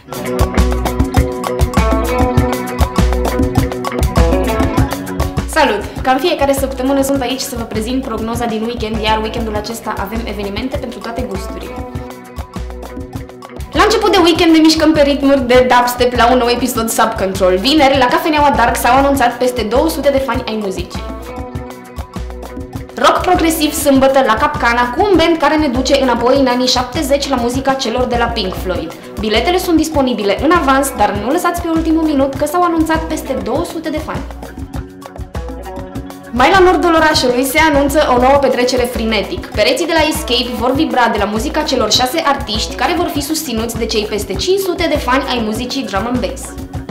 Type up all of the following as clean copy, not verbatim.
Salut! Ca în fiecare săptămână sunt aici să vă prezint prognoza din weekend, iar weekendul acesta avem evenimente pentru toate gusturile. La început de weekend ne mișcăm pe ritmuri de dubstep la un nou episod Sub Control. Vineri, la Cafeneaua Dark s-au anunțat peste 200 de fani ai muzicii. Rock progresiv sâmbătă la Capcana cu un band care ne duce înapoi în anii 70 la muzica celor de la Pink Floyd. Biletele sunt disponibile în avans, dar nu lăsați pe ultimul minut că s-au anunțat peste 200 de fani. Mai la nordul orașului se anunță o nouă petrecere Frenetic. Pereții de la Escape vor vibra de la muzica celor 6 artiști care vor fi susținuți de cei peste 500 de fani ai muzicii drum and bass.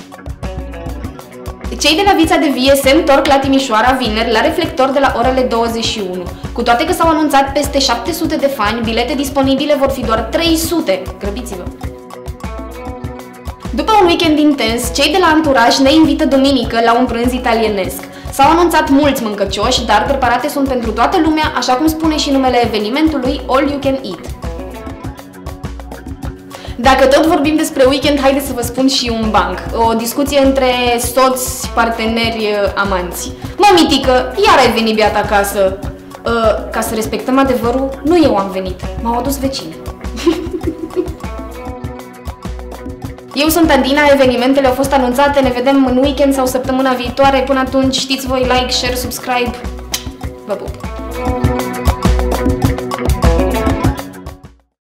Cei de la Vița de Vie se întorc la Timișoara vineri la Reflector de la orele 21. Cu toate că s-au anunțat peste 700 de fani, bilete disponibile vor fi doar 300. Grăbiți-vă! După un weekend intens, cei de la Anturaj ne invită duminică la un prânz italienesc. S-au anunțat mulți mâncăcioși, dar preparate sunt pentru toată lumea, așa cum spune și numele evenimentului All You Can Eat. Dacă tot vorbim despre weekend, haideți să vă spun și un banc. O discuție între soți, parteneri, amanți. Mămitică, iar ai venit beat acasă. Ca să respectăm adevărul, nu eu am venit, m-au adus vecini. Eu sunt Adina, evenimentele au fost anunțate, ne vedem în weekend sau săptămâna viitoare. Până atunci știți voi, like, share, subscribe. Vă pup!